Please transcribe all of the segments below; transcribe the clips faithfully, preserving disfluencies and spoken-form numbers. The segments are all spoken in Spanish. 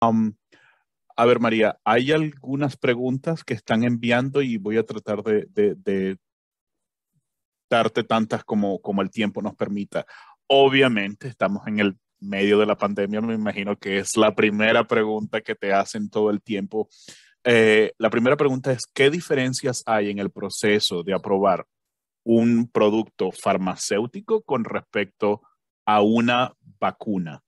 A ver, María, hay algunas preguntas que están enviando y voy a tratar de, de, de darte tantas como, como el tiempo nos permita. Obviamente, estamos en el medio de la pandemia, me imagino que es la primera pregunta que te hacen todo el tiempo. Eh, la primera pregunta es, ¿qué diferencias hay en el proceso de aprobar un producto farmacéutico con respecto a una vacuna?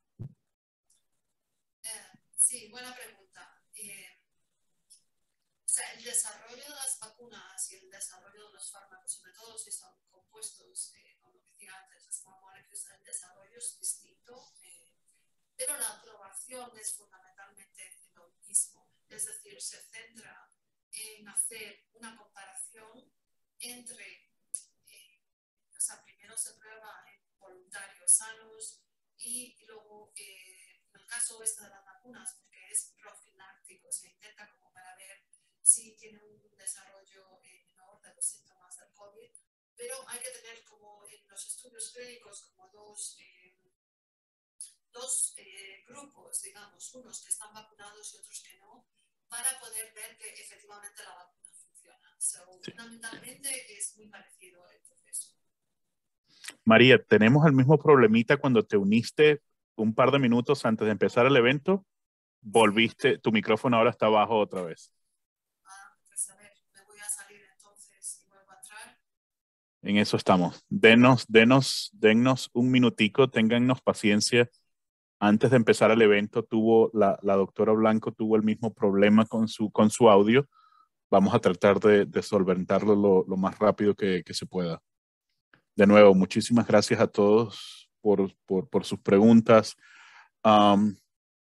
Eh, sí, buena pregunta. Eh, o sea, el desarrollo de las vacunas y el desarrollo de los fármacos, sobre todo si son compuestos, eh, como decía antes, las small molecules, el desarrollo es distinto, eh, pero la aprobación es fundamentalmente lo mismo. Es decir, se centra en hacer una comparación entre, eh, o sea, primero se prueba en voluntarios sanos y luego, eh, en el caso este de las vacunas, porque es profiláctico, se intenta como para ver si tiene un desarrollo eh, menor de los síntomas del COVID, pero hay que tener como en los estudios clínicos como dos, eh, dos eh, grupos, digamos, unos que están vacunados y otros que no, para poder ver que efectivamente la vacuna funciona. So, Sí. fundamentalmente es muy parecido el proceso. María, tenemos el mismo problemita cuando te uniste un par de minutos antes de empezar el evento. Sí. Volviste, tu micrófono ahora está abajo otra vez. Ah, pues a ver, me voy a salir entonces y vuelvo a entrar. En eso estamos. Denos, denos, dennos un minutico, téngannos paciencia. Antes de empezar el evento, tuvo la, la doctora Blanco tuvo el mismo problema con su, con su audio. Vamos a tratar de, de solventarlo lo, lo más rápido que, que se pueda. De nuevo, muchísimas gracias a todos por, por, por sus preguntas. Um,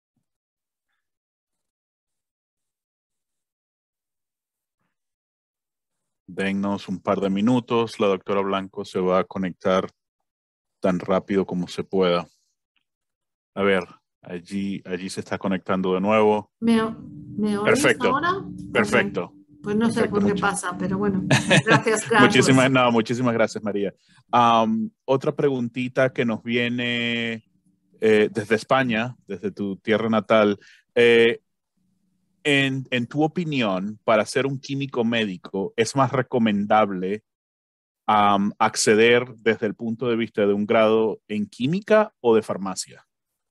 dennos un par de minutos. La doctora Blanco se va a conectar tan rápido como se pueda. A ver, allí, allí se está conectando de nuevo. ¿Me, me oís Perfecto, ahora? Ok. perfecto, Pues no sé perfecto. por qué Mucho. pasa, pero bueno. Gracias, muchísimas, Carlos. no, muchísimas gracias, María. Um, otra preguntita que nos viene eh, desde España, desde tu tierra natal. Eh, en, en tu opinión, para ser un químico médico, ¿es más recomendable um, acceder desde el punto de vista de un grado en química o de farmacia?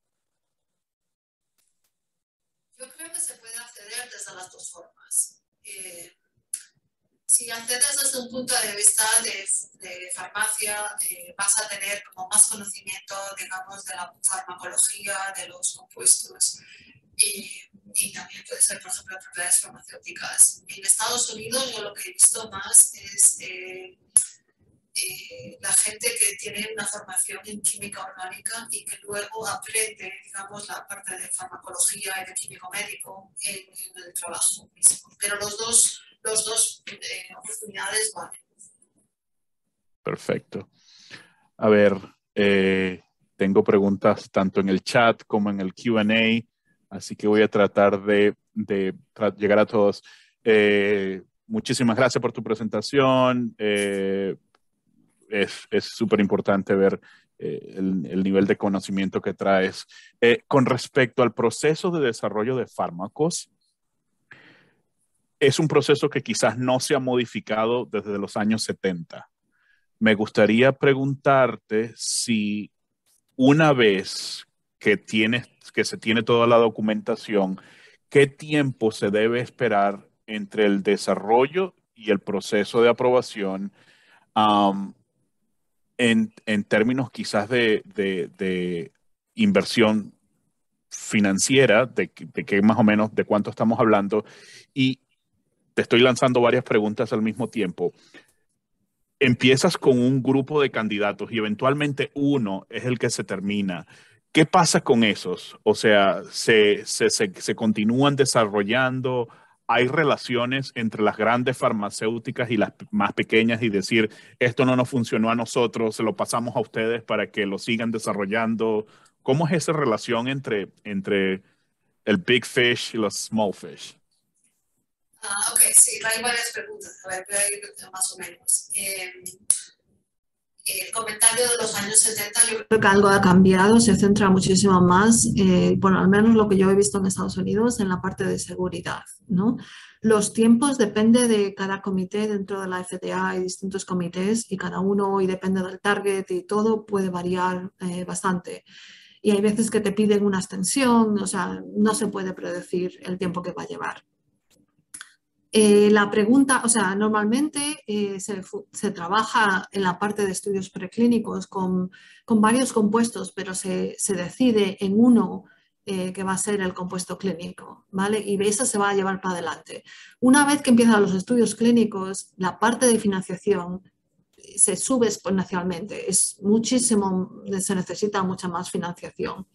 Yo creo que se puede acceder desde las dos formas. Eh, si accedes desde un punto de vista de, de farmacia, eh, vas a tener como más conocimiento, digamos, de la farmacología, de los compuestos y, y también puede ser, por ejemplo, propiedades farmacéuticas. En Estados Unidos yo lo que he visto más es eh, eh, la gente que tiene una formación en química orgánica y que luego aprende, digamos, la parte de farmacología y de químico médico en, en el trabajo mismo. Pero los dos, los dos eh, oportunidades valen. Perfecto. A ver, eh, tengo preguntas tanto en el chat como en el Q and A, así que voy a tratar de, de tra llegar a todos. Eh, muchísimas gracias por tu presentación. Eh, es súper importante ver eh, el, el, nivel de conocimiento que traes. Eh, con respecto al proceso de desarrollo de fármacos, es un proceso que quizás no se ha modificado desde los años setenta. Me gustaría preguntarte si una vez que, tienes, que se tiene toda la documentación, ¿qué tiempo se debe esperar entre el desarrollo y el proceso de aprobación um, en, en, términos quizás de, de, de inversión financiera, de, de qué más o menos, de cuánto estamos hablando? Y te estoy lanzando varias preguntas al mismo tiempo. Empiezas con un grupo de candidatos y eventualmente uno es el que se termina. ¿Qué pasa con esos? O sea, ¿se, se, se, se continúan desarrollando? ¿Hay relaciones entre las grandes farmacéuticas y las más pequeñas y decir, esto no nos funcionó a nosotros, se lo pasamos a ustedes para que lo sigan desarrollando? ¿Cómo es esa relación entre, entre el big fish y los small fish? Ah, ok, sí, hay varias preguntas. A ver, voy a ir más o menos. Eh, el comentario de los años setenta, yo creo que algo ha cambiado, se centra muchísimo más, eh, bueno, al menos lo que yo he visto en Estados Unidos, en la parte de seguridad, ¿no? Los tiempos depende de cada comité dentro de la F D A, hay distintos comités y cada uno, y depende del target y todo, puede variar eh, bastante. Y hay veces que te piden una extensión, o sea, no se puede predecir el tiempo que va a llevar. Eh, la pregunta, o sea, normalmente eh, se, se trabaja en la parte de estudios preclínicos con, con varios compuestos, pero se, se decide en uno eh, que va a ser el compuesto clínico, ¿vale? Y eso se va a llevar para adelante. Una vez que empiezan los estudios clínicos, la parte de financiación se sube exponencialmente, es muchísimo, se necesita mucha más financiación.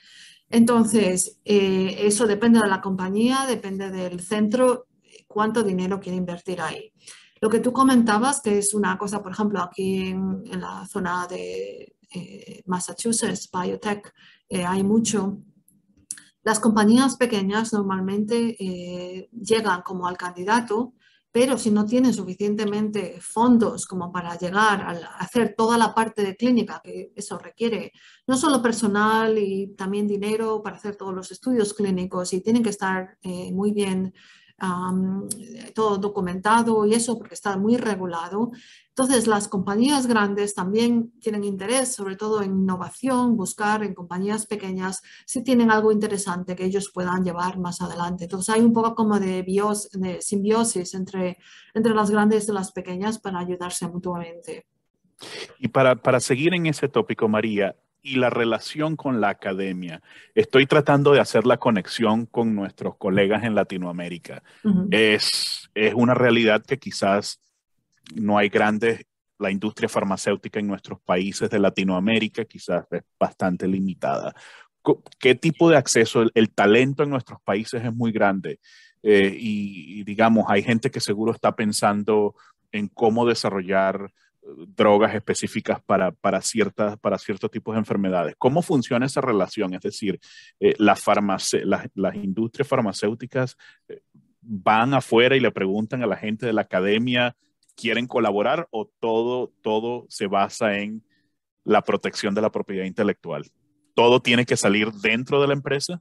Entonces, eh, eso depende de la compañía, depende del centro, cuánto dinero quiere invertir ahí. Lo que tú comentabas, que es una cosa, por ejemplo, aquí en, en la zona de eh, Massachusetts, Biotech, eh, hay mucho. Las compañías pequeñas normalmente eh, llegan como al candidato, pero si no tienen suficientemente fondos como para llegar a hacer toda la parte de clínica, que eso requiere no solo personal y también dinero para hacer todos los estudios clínicos, y tienen que estar eh, muy bien Um, todo documentado y eso porque está muy regulado. Entonces las compañías grandes también tienen interés sobre todo en innovación, buscar en compañías pequeñas si tienen algo interesante que ellos puedan llevar más adelante. Entonces hay un poco como de, bios, de simbiosis entre, entre las grandes y las pequeñas para ayudarse mutuamente. Y para, para seguir en ese tópico, María, y la relación con la academia. Estoy tratando de hacer la conexión con nuestros colegas en Latinoamérica. Uh-huh. es, es una realidad que quizás no hay grandes, la industria farmacéutica en nuestros países de Latinoamérica quizás es bastante limitada. ¿Qué tipo de acceso? El, el talento en nuestros países es muy grande eh, y, y digamos, hay gente que seguro está pensando en cómo desarrollar drogas específicas para, para, ciertas, para ciertos tipos de enfermedades. ¿Cómo funciona esa relación? Es decir, eh, la farmace las, las industrias farmacéuticas eh, van afuera y le preguntan a la gente de la academia, ¿quieren colaborar o todo, todo se basa en la protección de la propiedad intelectual? ¿Todo tiene que salir dentro de la empresa?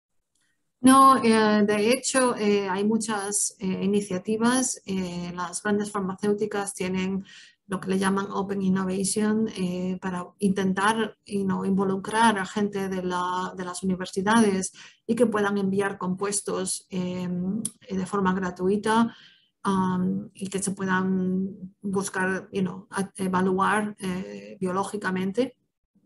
No, eh, de hecho eh, hay muchas eh, iniciativas. Eh, las grandes farmacéuticas tienen lo que le llaman Open Innovation eh, para intentar you know, involucrar a gente de, la, de las universidades y que puedan enviar compuestos eh, de forma gratuita um, y que se puedan buscar, you know, evaluar eh, biológicamente.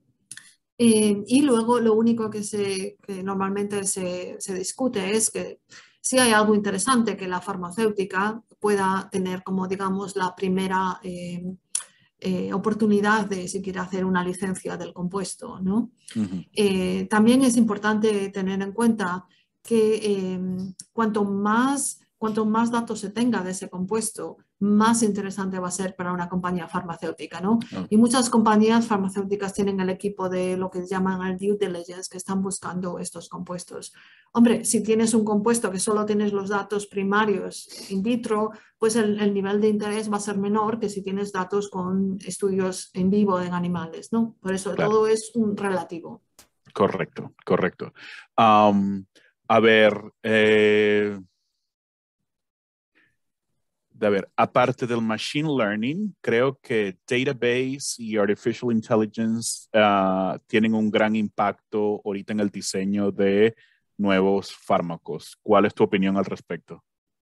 Eh, y luego lo único que, se, que normalmente se, se discute es que si hay algo interesante que la farmacéutica pueda tener como, digamos, la primera eh, eh, oportunidad de si quiere hacer una licencia del compuesto, ¿no? Uh-huh. eh, también es importante tener en cuenta que eh, cuanto más, cuanto más datos se tenga de ese compuesto, más interesante va a ser para una compañía farmacéutica, ¿no? Oh. Y muchas compañías farmacéuticas tienen el equipo de lo que llaman el due diligence, que están buscando estos compuestos. Hombre, si tienes un compuesto que solo tienes los datos primarios in vitro, pues el, el nivel de interés va a ser menor que si tienes datos con estudios en vivo en animales, ¿no? Por eso claro. Todo es un relativo. Correcto, correcto. Um, a ver... Eh... A ver, aparte del machine learning, creo que database y artificial intelligence uh, tienen un gran impacto ahorita en el diseño de nuevos fármacos. ¿Cuál es tu opinión al respecto?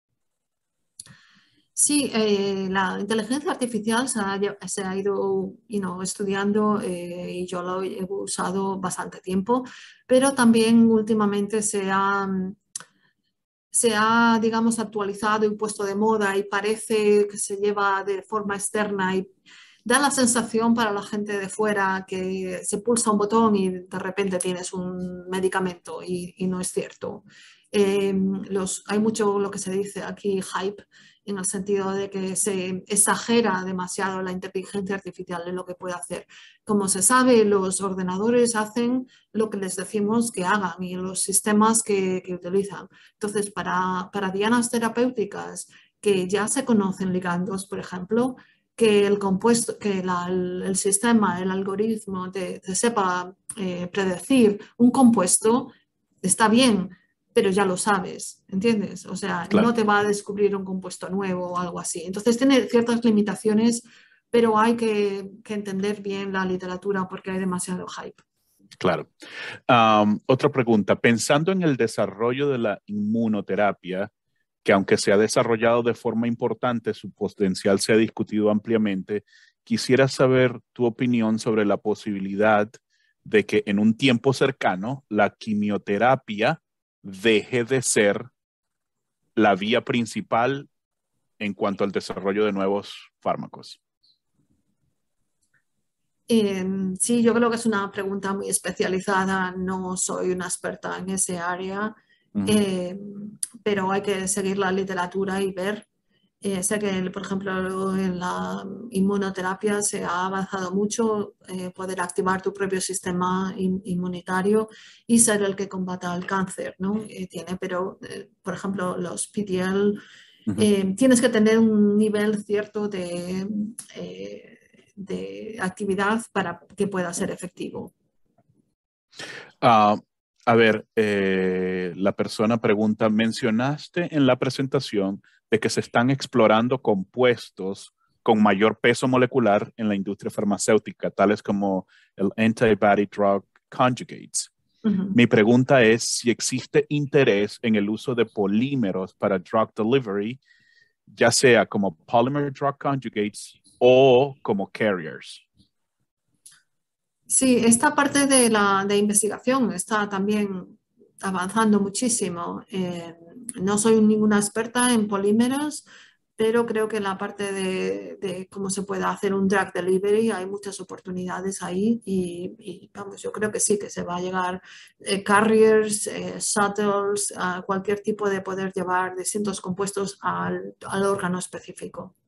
Sí, eh, la inteligencia artificial se ha, se ha ido you know, estudiando eh, y yo lo he usado bastante tiempo, pero también últimamente se ha... se ha, digamos, actualizado y puesto de moda y parece que se lleva de forma externa y da la sensación para la gente de fuera que se pulsa un botón y de repente tienes un medicamento y, y no es cierto. Eh, los, hay mucho lo que se dice aquí hype en el sentido de que se exagera demasiado la inteligencia artificial en lo que puede hacer. Como se sabe, los ordenadores hacen lo que les decimos que hagan y los sistemas que, que utilizan. Entonces, para, para dianas terapéuticas que ya se conocen ligandos, por ejemplo, que el compuesto, que la, el, el sistema, el algoritmo te, te sepa eh, predecir un compuesto, está bien, pero ya lo sabes, ¿entiendes? O sea, Claro. no te va a descubrir un compuesto nuevo o algo así. Entonces tiene ciertas limitaciones, pero hay que, que entender bien la literatura porque hay demasiado hype. Claro. Um, otra pregunta. Pensando en el desarrollo de la inmunoterapia, que aunque se ha desarrollado de forma importante, su potencial se ha discutido ampliamente, quisiera saber tu opinión sobre la posibilidad de que en un tiempo cercano la quimioterapia deje de ser la vía principal en cuanto al desarrollo de nuevos fármacos. Eh, sí, yo creo que es una pregunta muy especializada, no soy una experta en ese área, Uh-huh. eh, pero hay que seguir la literatura y ver. Eh, sé que, por ejemplo, en la inmunoterapia se ha avanzado mucho, eh, poder activar tu propio sistema in, inmunitario y ser el que combata el cáncer, ¿no? Eh, tiene, pero, eh, por ejemplo, los P T L, Uh-huh. eh, tienes que tener un nivel cierto de... Eh, de actividad para que pueda ser efectivo. Uh, a ver, eh, la persona pregunta, mencionaste en la presentación de que se están explorando compuestos con mayor peso molecular en la industria farmacéutica, tales como el antibody drug conjugates. Uh-huh. Mi pregunta es si existe interés en el uso de polímeros para drug delivery, ya sea como polymer drug conjugates o como carriers. Sí, esta parte de la de investigación está también avanzando muchísimo. Eh, no soy ninguna experta en polímeros, pero creo que en la parte de, de cómo se puede hacer un drug delivery hay muchas oportunidades ahí y, y vamos, yo creo que sí, que se va a llegar eh, carriers, eh, shuttles, a cualquier tipo de poder llevar distintos compuestos al, al órgano específico.